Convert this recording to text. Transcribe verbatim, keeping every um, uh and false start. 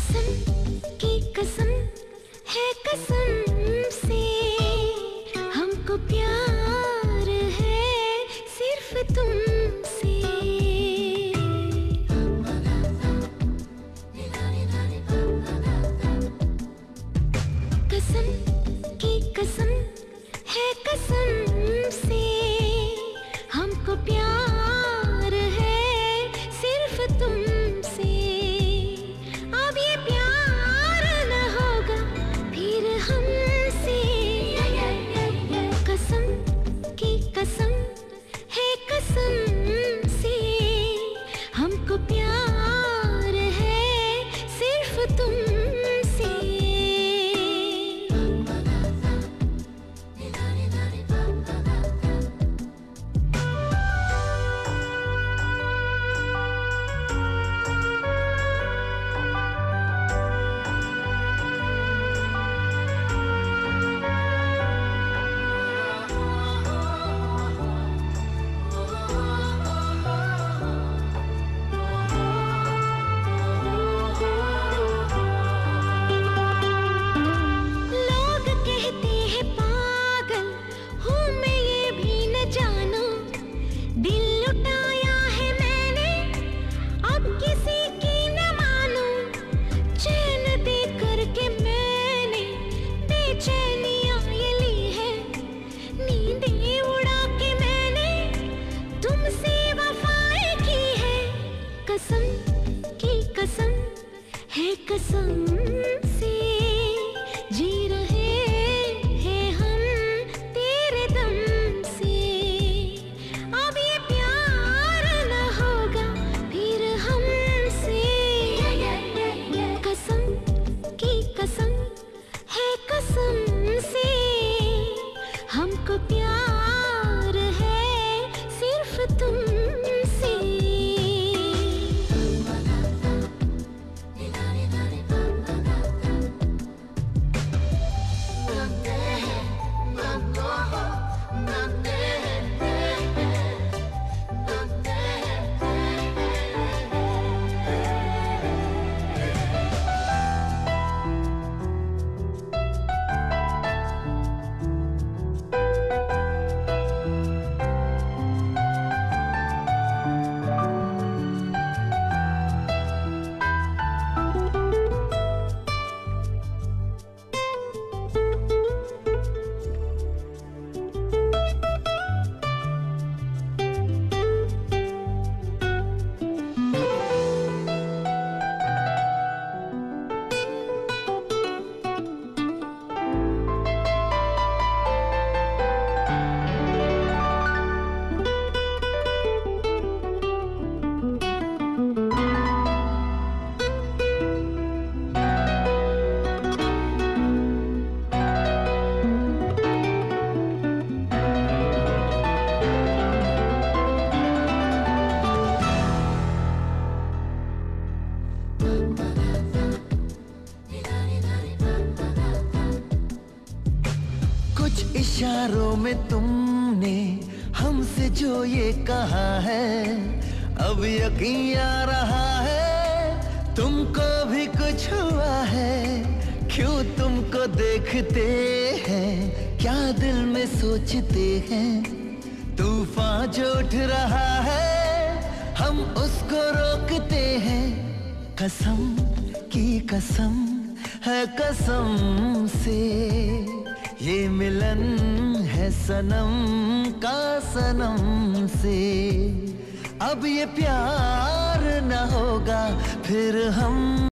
कसम की कसम है कसम से, हमको प्यार है सिर्फ तुमसे। कसम की कसम है कसम से, हमको प्यार है सिर्फ तुमसे। अब ये प्यार न होगा फिर हमसे। कसम की कसम है कसम से, हमको प्यार है सिर्फ तुमसे। कसम की कसम है कसम से, जी रहे हैं हम तेरे दम से। अब ये प्यार न होगा फिर हमसे। कसम की कसम है कसम से, हमको प्यार है सिर्फ तुमसे। कुछ इशारों में तुमने हमसे जो ये कहा है, अब यकीन आ रहा है तुमको भी कुछ हुआ है। क्यों तुमको देखते हैं क्या दिल में सोचते हैं, तूफान जो उठ रहा है हम उसको रोकते हैं। कसम की कसम है कसम से, ये मिलन है सनम का सनम से। अब ये प्यार न होगा फिर हम